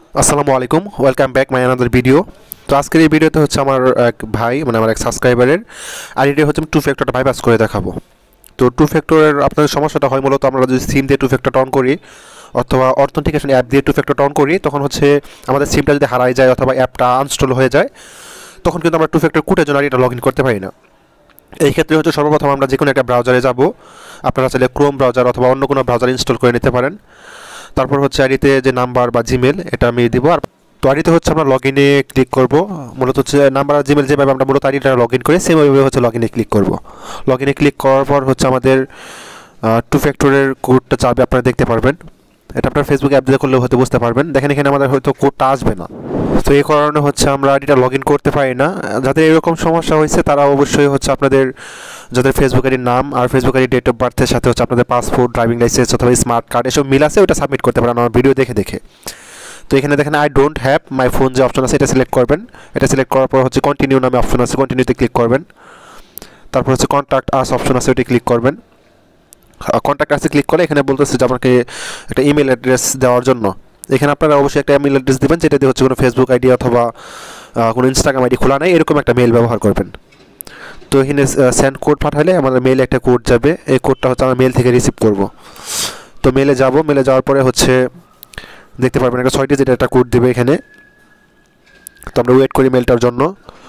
আসসালামু আলাইকুম, welcome back my another video. তো আজকের এই ভিডিওতে হচ্ছে আমার এক ভাই মানে আমার এক সাবস্ক্রাইবারের আইডিটা হচ্ছে আমি টু ফ্যাক্টরটা বাইপাস করে দেখাবো। তো টু ফ্যাক্টরের আপনাদের সমস্যাটা হয় মূলত আমরা যদি সিম দিয়ে টু ফ্যাক্টরটা অন করি অথবা অথেন্টিকেশন অ্যাপ দিয়ে টু ফ্যাক্টরটা অন করি, তখন হচ্ছে আমাদের সিমটা যদি হারাই যায় অথবা অ্যাপটা আনস্টল হয়ে যায়, তখন কিন্তু আমরা টু ফ্যাক্টর কোডের জন্য এটা লগ ইন করতে পারি না। এই ক্ষেত্রে হচ্ছে সর্বপ্রথম আমরা যে কোনো একটা ব্রাউজারে যাব। আপনারা চাইলে ক্রোম ব্রাউজার অথবা অন্য কোনো ব্রাউজার ইনস্টল করে নিতে পারেন। তারপর হচ্ছে আইডিতে যে নাম্বার বা জিমেল এটা আমি দিব। আর তো আইডিতে হচ্ছে আমরা লগ ইনে ক্লিক করব। মূলত হচ্ছে নাম্বার আর জিমেল যেভাবে আমরা মূলত আইডিটা লগ ইন করি সেমভাবে হচ্ছে লগ ইনে ক্লিক করব। লগ ইনে ক্লিক করার পর হচ্ছে আমাদের টু ফ্যাক্টরের কোডটা চাবে, আপনারা দেখতে পারবেন। এটা আপনার ফেসবুক অ্যাপ দিয়ে করলেও হয়তো বুঝতে পারবেন। দেখেন এখানে আমাদের হয়তো কোডটা আসবে না, তো এই কারণে হচ্ছে আমরা আইডিটা লগ ইন করতে পারি না। যাদের এরকম সমস্যা হয়েছে তারা অবশ্যই হচ্ছে আপনাদের যাদের ফেসবুক আইডির নাম আর ফেসবুক আইডির ডেট অফ বার্থের সাথে হচ্ছে আপনাদের পাসপোর্ট, ড্রাইভিং লাইসেন্স অথবা স্মার্ট কার্ড এসব মিল আছে, ওটা সাবমিট করতে পারেন আমার ভিডিও দেখে দেখে। তো এখানে দেখেন I don't have my phone যে অপশন আছে এটা সিলেক্ট করবেন। এটা সিলেক্ট করার পর হচ্ছে কন্টিনিউ নামে অপশন আছে, কন্টিনিউতে ক্লিক করবেন। তারপর হচ্ছে কন্ট্যাক্ট আস অপশন আছে, ওইটা ক্লিক করবেন। কন্ট্যাক্ট আসে ক্লিক করে এখানে বলতেছে যে আমাকে একটা ইমেল অ্যাড্রেস দেওয়ার জন্য। এখানে আপনারা অবশ্যই একটা ইমেল অ্যাড্রেস দেবেন যেটা দিয়ে হচ্ছে কোনো ফেসবুক আইডি অথবা কোনো ইনস্টাগ্রাম আইডি খোলা নেই, এরকম একটা মেল ব্যবহার করবেন। তো এখানে সেন্ড কোড পাঠালে আমাদের মেলে একটা কোড যাবে, এই কোডটা হচ্ছে আমরা মেল থেকে রিসিভ করব। তো মেলে যাব, মেলে যাওয়ার পরে হচ্ছে দেখতে পারবেন একটা 6 ডিজিটের একটা কোড দেবে এখানে। তো আমরা ওয়েট করি মেলটার জন্য।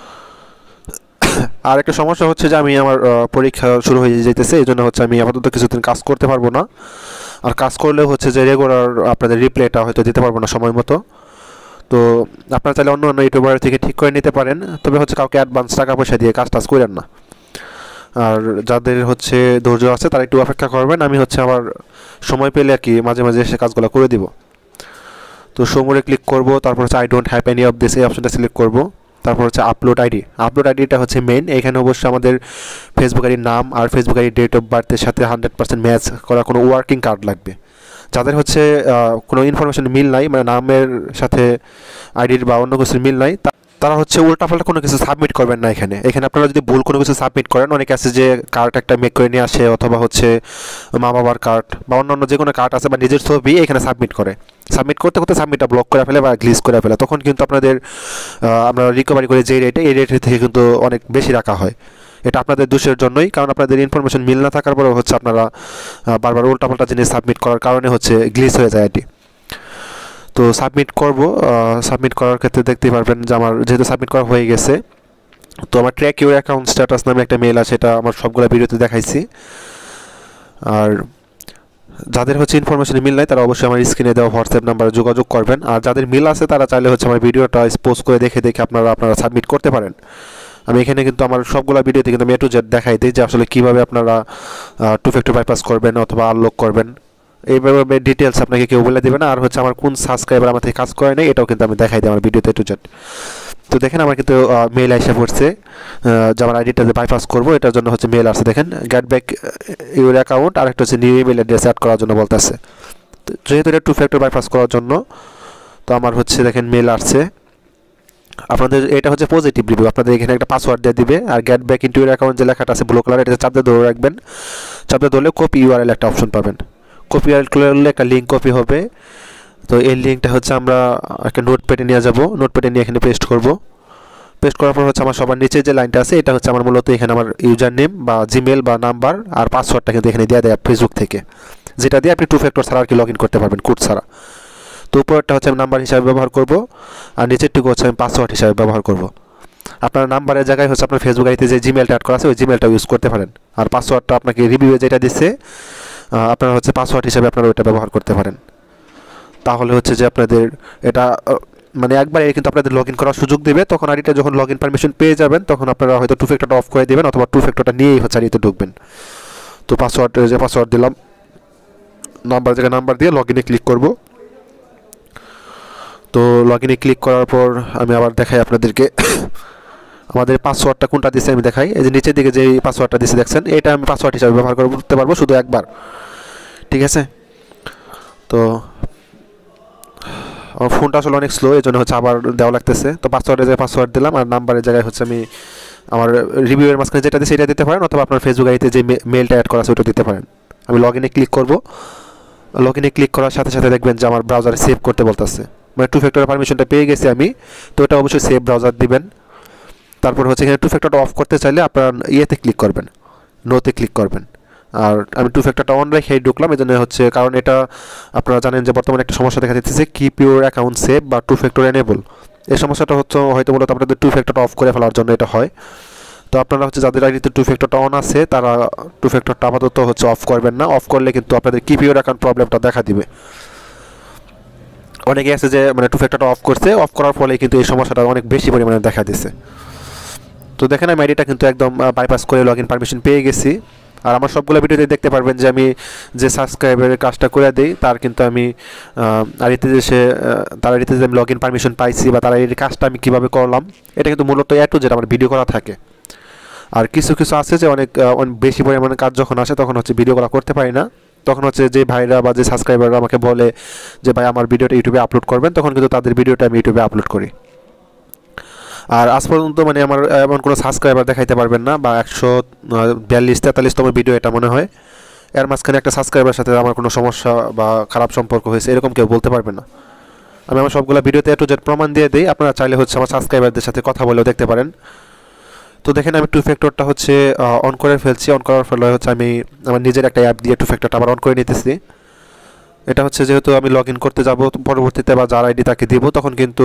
আর একটা সমস্যা হচ্ছে যে আমি আমার পরীক্ষা শুরু হয়ে যেতেছে, এই জন্য হচ্ছে আমি আপাতত কিছুদিন কাজ করতে পারবো না। আর কাজ করলেও হচ্ছে যে রেগুলার আপনাদের রিপ্লাইটা হয়তো দিতে পারবো না সময় মতো। তো আপনারা চাইলে অন্য অন্য ইউটিউবার থেকে ঠিক করে নিতে পারেন, তবে হচ্ছে কাউকে অ্যাডভান্স টাকা পয়সা দিয়ে কাজ টাজ করেন না। আর যাদের হচ্ছে ধৈর্য আছে তারা একটু অপেক্ষা করবেন। আমি হচ্ছে আমার সময় পেলে আর কি মাঝে মাঝে এসে কাজগুলো করে দিব। তো সমরে ক্লিক করব, তারপর হচ্ছে I don't have any of this এই অপশনটা সিলেক্ট করব। তারপর হচ্ছে আপলোড আইডি, আপলোড আইডিটা হচ্ছে মেইন। এখানে অবশ্যই আমাদের ফেসবুক আইডির নাম আর ফেসবুক আইডির ডেট অফ বার্থের সাথে 100% ম্যাচ করা কোনো ওয়ার্কিং কার্ড লাগবে। যাদের হচ্ছে কোনো ইনফরমেশন মিল নাই, মানে নামের সাথে আইডির বা অন্য কিছুর মিল নাই, তারা হচ্ছে উল্টাপাল্টা কোনো কিছু সাবমিট করবেন না। এখানে আপনারা যদি ভুল কোনো কিছু সাবমিট করেন, অনেকে আছে যে কার্ড একটা মেক করে নিয়ে আসে অথবা হচ্ছে মা বাবার কার্ড বা অন্যান্য যে কোনো কার্ড আছে বা নিজের ছবি এখানে সাবমিট করে, সাবমিট করতে করতে সাবমিটটা ব্লক করে ফেলে বা গ্লিচ করে ফেলে, তখন কিন্তু আপনাদের আমরা রিকভারি করে যে রেটে এই রেটের থেকে কিন্তু অনেক বেশি রাখা হয়। এটা আপনাদের দোষের জন্যই, কারণ আপনাদের ইনফরমেশন মিল না থাকার পরেও হচ্ছে আপনারা বারবার উল্টাপাল্টা জিনিস সাবমিট করার কারণে হচ্ছে গ্লিচ হয়ে যায় এটি। তো সাবমিট করব, সাবমিট করার ক্ষেত্রে দেখতে পারবেন যে আমার যেহেতু সাবমিট করা হয়ে গেছে। তো আমার ট্র্যাক ইউর অ্যাকাউন্ট স্ট্যাটাস নামে একটা মেল আছে, এটা আমার সবগুলো ভিডিওতে দেখাইছি। আর যাদের হচ্ছে ইনফরমেশন মিল নাই তারা অবশ্যই আমার স্ক্রিনে দেওয়া হোয়াটসঅ্যাপ নাম্বারে যোগাযোগ করবেন। আর যাদের মিল আছে তারা চাইলে হচ্ছে আমার ভিডিওটা পোস্ট করে দেখে দেখে আপনারা সাবমিট করতে পারেন। আমি এখানে কিন্তু আমার সবগুলো ভিডিওতে কিন্তু আমি A to Z দেখাই দিই যে আসলে কীভাবে আপনারা টু ফ্যাক্টর বাইপাস করবেন অথবা আনলক করবেন। এইভাবে ডিটেলস আপনাকে কেউ বলে দেবে না। আর হচ্ছে আমার কোন সাবস্ক্রাইবার আমার থেকে কাজ করে নেই এটাও কিন্তু আমি দেখাই দিই আমার ভিডিওতে A to Z। তো দেখেন আমার কিন্তু মেল এসে পড়ছে যে আমার আইডিটা যে বাইপাস করবো এটার জন্য হচ্ছে মেল আসছে। দেখেন গেট ব্যাক ইউর অ্যাকাউন্ট, আর একটা হচ্ছে নিউ ইমেল অ্যাড্রেস অ্যাড করার জন্য বলতেছে। যেহেতু এটা টু ফ্যাক্টর বাইপাস করার জন্য, তো আমার হচ্ছে দেখেন মেল আসছে। আপনাদের এটা হচ্ছে পজিটিভ রিভিউ, আপনাদের এখানে একটা পাসওয়ার্ড দিয়ে দিবে। আর get back into your account যে লেখাটা আছে ব্লু কালার, এটা চাপ দিয়ে ধরে রাখবেন। চাপ দিয়ে ধরলে কপি ইউআরএল একটা অপশন পাবেন, কপি ইউআরএল করলে একটা লিঙ্ক কপি হবে। তো এই লিঙ্কটা হচ্ছে আমরা একটা নোটপ্যাডে নিয়ে যাব, নোটপ্যাডে নিয়ে এখানে পেস্ট করব। পেস্ট করার পর হচ্ছে আমার সবার নিচে যে লাইনটা আছে এটা হচ্ছে আমার মূলত এখানে আমার ইউজার নেম বা জিমেল বা নাম্বার আর পাসওয়ার্ডটা কিন্তু এখানে দিয়ে দেয় ফেসবুক থেকে, যেটা দিয়ে আপনি টু ফ্যাক্টর ছাড়া আর কি লগ ইন করতে পারবেন কোড ছাড়া। তো উপরেরটা হচ্ছে আমি নাম্বার হিসাবে ব্যবহার করব, আর নিচেরটুকু হচ্ছে আমি পাসওয়ার্ড হিসাবে ব্যবহার করব। আপনার নাম্বারের জায়গায় হচ্ছে আপনার ফেসবুক আইডিতে যে জিমেলটা অ্যাড করা আছে ওই জিমেলটা ইউজ করতে পারেন। আর পাসওয়ার্ডটা আপনাকে রিভিউয়ে যেটা দিচ্ছে আপনারা হচ্ছে পাসওয়ার্ড হিসাবে আপনারা ওইটা ব্যবহার করতে পারেন। তাহলে হচ্ছে যে আপনাদের এটা মানে একবার কিন্তু আপনাদের লগ ইন করার সুযোগ দেবে। তখন আইডিটা যখন লগ ইন পারমিশন পেয়ে যাবেন তখন আপনারা হয়তো টু ফ্যাক্টরটা অফ করে দেবেন অথবা টু ফ্যাক্টরটা নিয়েই হচ্ছে আইডিতে ঢুকবেন। তো পাসওয়ার্ড দিলাম, নাম্বার জায়গায় নাম্বার দিয়ে লগ ইনে ক্লিক করব। তো লগ ইনে ক্লিক করার পর আমি আবার দেখাই আপনাদেরকে আমাদের পাসওয়ার্ডটা কোনটা দিচ্ছে আমি দেখাই। এই যে নিচের দিকে যে পাসওয়ার্ডটা দিচ্ছে দেখছেন, এটা আমি পাসওয়ার্ড হিসাবে ব্যবহার করতে পারবো শুধু একবার, ঠিক আছে। তো আমার ফোনটা আসলে অনেক স্লো, এই জন্য হচ্ছে আবার দেওয়া লাগতেছে। তো পাসওয়ার্ডের জায়গায় পাসওয়ার্ড দিলাম, আর নাম্বারের জায়গায় হচ্ছে আমি আমার রিভিউয়ের মাঝখানে যেটা দিচ্ছে এটা দিতে পারেন, অথবা আপনার ফেসবুক আইডিতে যে মেলটা অ্যাড করা আছে ওটা দিতে পারেন। আমি লগ ইনে ক্লিক করব। লগ ইনে ক্লিক করার সাথে সাথে দেখবেন যে আমার ব্রাউজারে সেভ করতে বলতেছে। মানে টু ফ্যাক্টরের পারমিশনটা পেয়ে গেছি আমি, তো এটা অবশ্যই সেভ ব্রাউজার দিবেন। তারপর হচ্ছে এখানে টু ফ্যাক্টরটা অফ করতে চাইলে আপনারা ইয়েতে ক্লিক করবেন, নোতে ক্লিক করবেন। আর আমি টু ফ্যাক্টরটা অন রেখেই ঢুকলাম, এই জন্য হচ্ছে, কারণ এটা আপনারা জানেন যে বর্তমানে একটা সমস্যা দেখা যাচ্ছে কিপ ইউর অ্যাকাউন্ট সেভ বা টু ফ্যাক্টর এনেবল। এই সমস্যাটা হচ্ছে হয়তো মূলত আপনাদের টু ফ্যাক্টরটা অফ করে ফেলার জন্য এটা হয়। তো আপনারা হচ্ছে যাদের আইডিতে টু ফ্যাক্টরটা অন আছে তারা টু ফ্যাক্টরটা আপাতত হচ্ছে অফ করবেন না, অফ করলে কিন্তু আপনাদের কিপ ইউর অ্যাকাউন্ট প্রবলেমটা দেখা দিবে। অনেকে আছে যে মানে টু ফ্যাক্টরটা অফ করছে, অফ করার ফলে কিন্তু এই সমস্যাটা অনেক বেশি পরিমাণে দেখা দিচ্ছে। তো দেখেন আমি আইডিটা কিন্তু একদম বাইপাস করে লগইন পারমিশন পেয়ে গেছি। আর আমার সবগুলো ভিডিওতে দেখতে পারবেন যে আমি যে সাবস্ক্রাইবারের কাজটা করে দিই তার কিন্তু আমি আইডিতে যে সে তার আইডিতে যে আমি লগইন পারমিশন পাইছি বা তার আইডির কাজটা আমি কীভাবে করলাম, এটা কিন্তু মূলত এটু যেটা আমার ভিডিও করা থাকে। আর কিছু কিছু আছে যে অনেক বেশি পরিমাণে কাজ যখন আসে তখন হচ্ছে ভিডিও করা করতে পারি না, তখন হচ্ছে যে ভাইরা বা যে সাবস্ক্রাইবাররা আমাকে বলে যে ভাই আমার ভিডিওটা ইউটিউবে আপলোড করবেন, তখন কিন্তু তাদের ভিডিওটা আমি ইউটিউবে আপলোড করি। আর আজ পর্যন্ত মানে আমার এমন কোনো সাবস্ক্রাইবার দেখাইতে পারবেন না, বা 142-43তম ভিডিও এটা মনে হয়, এর মাঝখানে একটা সাবস্ক্রাইবারের সাথে আমার কোনো সমস্যা বা খারাপ সম্পর্ক হয়েছে এরকম কেউ বলতে পারবে না। আমি আমার সবগুলো ভিডিওতে একটু যে প্রমাণ দিয়ে দিই, আপনারা চাইলে হচ্ছে আমার সাবস্ক্রাইবারদের সাথে কথা বলেও দেখতে পারেন। তো দেখেন আমি টু ফ্যাক্টরটা হচ্ছে অন করে ফেলছি, অন করার ফলে হচ্ছে আমি আমার নিজের একটা অ্যাপ দিয়ে টু ফ্যাক্টরটা আবার অন করে নিতেছি। এটা হচ্ছে যেহেতু আমি লগ ইন করতে যাব পরবর্তীতে বা যার আইডি তাকে দিব, তখন কিন্তু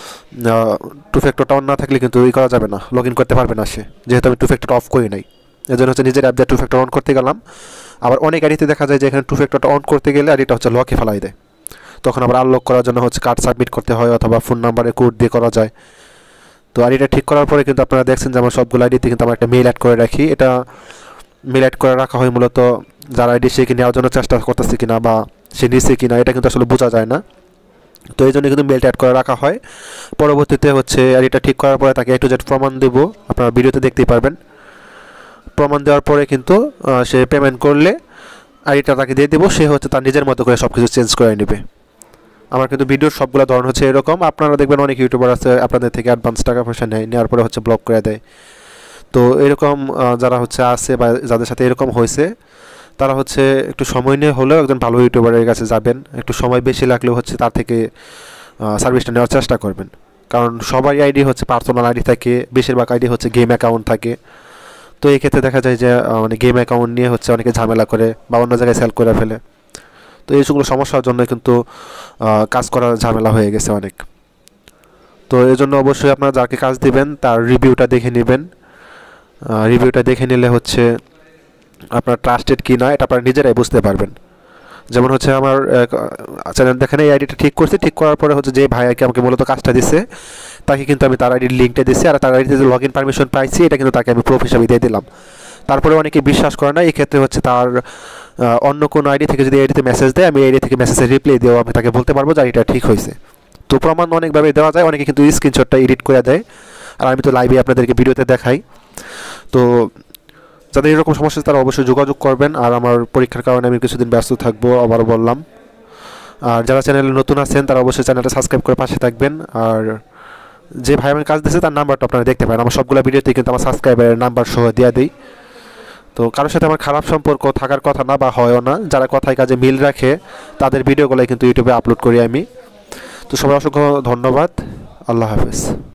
টু ফ্যাক্টরটা অন না থাকলে কিন্তু করা যাবে না, লগ ইন করতে পারবে না সে, যেহেতু আমি টু ফ্যাক্টরটা অফ করি নাই। এই জন্য হচ্ছে নিজের অ্যাপ দিয়ে টু ফ্যাক্টর অন করতে গেলাম। আবার অনেক আইডিতে দেখা যায় যে এখানে টু ফ্যাক্টরটা অন করতে গেলে আইডিটা হচ্ছে লকে ফেলাই দেয়, তখন আবার আনলক করার জন্য হচ্ছে কার্ড সাবমিট করতে হয় অথবা ফোন নাম্বারে কোড দিয়ে করা যায়। তো আইডিটা ঠিক করার পরে কিন্তু আপনারা দেখছেন যে আমার সবগুলো আইডিতে কিন্তু আমার একটা মেল অ্যাড করে রাখি। এটা মেল অ্যাড করে রাখা হয় মূলত যার আইডি সে কি নেওয়ার জন্য চেষ্টা করতেছে কিনা বা সে নিচ্ছে কিনা, এটা কিন্তু আসলে বোঝা যায় না। তো এই জন্য কিন্তু মেলটা অ্যাড করে রাখা হয়। পরবর্তীতে হচ্ছে আইডিটা ঠিক করার পরে তাকে একটু জেড প্রমাণ দেব, আপনারা ভিডিওতে দেখতেই পারবেন। প্রমাণ দেওয়ার পরে কিন্তু সে পেমেন্ট করলে আইডিটা তাকে দিয়ে দেবো, সে হচ্ছে তার নিজের মতো করে সব কিছু চেঞ্জ করে নেবে। আমার কিন্তু ভিডিওর সবগুলো ধরন হচ্ছে এরকম। আপনারা দেখবেন অনেক ইউটিউবার আছে আপনাদের থেকে অ্যাডভান্স টাকা পয়সা নেওয়ার পরে হচ্ছে ব্লক করে দেয়। তো এরকম যারা হচ্ছে আছে বা যাদের সাথে এরকম হয়েছে তারা হচ্ছে একটু সময় নিয়ে হলেও একজন ভালো ইউটিউবারের কাছে যাবেন, একটু সময় বেশি লাগলেও হচ্ছে তার থেকে সার্ভিসটা নেওয়ার চেষ্টা করবেন। কারণ সবারই আইডি হচ্ছে পার্সোনাল আইডি থাকে, বেশিরভাগ আইডি হচ্ছে গেম অ্যাকাউন্ট থাকে। তো এই ক্ষেত্রে দেখা যায় যে মানে গেম অ্যাকাউন্ট নিয়ে হচ্ছে অনেকে ঝামেলা করে বা অন্য জায়গায় সেল করে ফেলে। তো এইগুলো সমস্যার জন্য কিন্তু কাজ করার ঝামেলা হয়ে গেছে অনেক। তো এই জন্য অবশ্যই আপনারা যাকে কাজ দিবেন তার রিভিউটা দেখে নেবেন। রিভিউটা দেখে নিলে হচ্ছে আপনার ট্রাস্টেড কি না এটা আপনারা নিজেরাই বুঝতে পারবেন। যেমন হচ্ছে আমার চ্যানেল দেখেন এই আইডিটা ঠিক করছি, ঠিক করার পরে হচ্ছে যে ভাইয়াকে আমাকে মূলত কাজটা দিচ্ছে তাকে কিন্তু আমি তার আইডির লিঙ্কটা দিচ্ছি, আর তার আইডিতে যে লগ ইন পারমিশন পাইছি এটা কিন্তু তাকে আমি প্রুফ হিসাবে দিয়ে দিলাম। তারপরে অনেকে বিশ্বাস করে না, এই ক্ষেত্রে হচ্ছে তার অন্য কোনো আইডি থেকে যদি আইডিতে মেসেজ দেয় আমি আইডি থেকে মেসেজের রিপ্লাই দিয়েও আমি তাকে বলতে পারবো যে এটা ঠিক হয়েছে। তো প্রমাণ অনেকভাবে দেওয়া যায়, অনেকে কিন্তু স্ক্রিনশটটা এডিট করে দেয়, আর আমি তো লাইভে আপনাদেরকে ভিডিওতে দেখাই। তো যাদের এরকম সমস্যা তারা অবশ্যই যোগাযোগ করবেন। আর আমার পরীক্ষার কারণে আমি কিছুদিন ব্যস্ত থাকবো, আবারও বললাম। আর যারা চ্যানেলে নতুন আছেন তারা অবশ্যই চ্যানেলটা সাবস্ক্রাইব করে পাশে থাকবেন। আর যে ভাই আমার কাজ দিয়েছে তার নাম্বারটা আপনারা দেখতে পারেন, আমার সবগুলো ভিডিওতে কিন্তু আমার সাবস্ক্রাইবারের নাম্বার সহ দিয়ে দিই। তো কারোর সাথে আমার খারাপ সম্পর্ক থাকার কথা না বা হয়ও না, যারা কথায় কাজে মিল রাখে তাদের ভিডিওগুলো কিন্তু ইউটিউবে আপলোড করি আমি। তো সবাই অসংখ্য ধন্যবাদ, আল্লাহ হাফেজ।